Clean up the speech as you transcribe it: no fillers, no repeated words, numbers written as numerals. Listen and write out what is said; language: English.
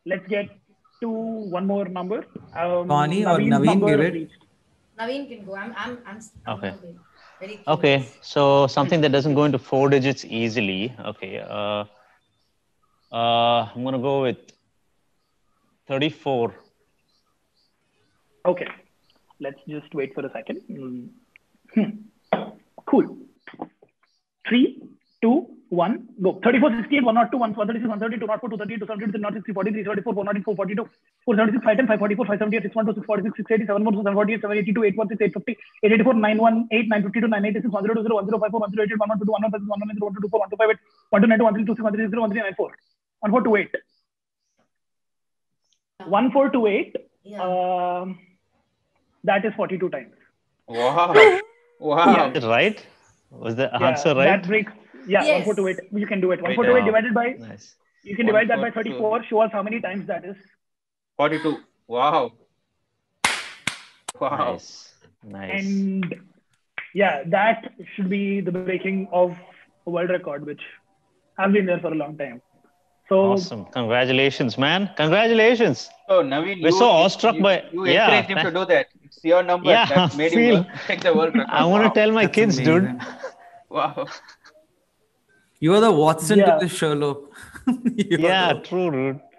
let's get to one more number. Connie or Naveen's Naveen, number give it. reached. Naveen can go. I'm Okay. very Okay. curious. So something that doesn't go into 4 digits easily. Okay. I'm gonna go with 34. Okay, let's just wait for a second. Cool. 3, 2, 1, go. 34, 68, 102, 136, 130, 204, 238, 270, 260, 43, 34, 490, 442, 476, 510, 544, 578, 612, 646, 680, 714, 748, 782, 816, 850, 884, 918, 952, 986, 1020, 1054, 1088, 1122, 1156, 110, 1224, 1258, 1290, 1326, 1360, 1394, 1428. Yeah. 1428. Yeah. That is 42 times. Wow. Yeah. Wow. Is it right? Was the Yeah, answer that right? breaks. Yeah, Yes. 1428. You can do it. Wait, 1428 Wow. divided by. Nice. You can divide that by 142. 34. Show us how many times that is. 42. Wow. Wow. Nice. Nice. And yeah, that should be the breaking of a world record, which has been there for a long time. So Awesome. Congratulations, man. Congratulations. So Naveen, We're so awestruck by you yeah. encouraged him to do that. It's your number Yeah, that made feel. him take the world record. I want to Wow. tell my That's kids, dude. amazing. Wow. You are the Watson Yeah. to the Sherlock. You are Yeah, the- true, dude.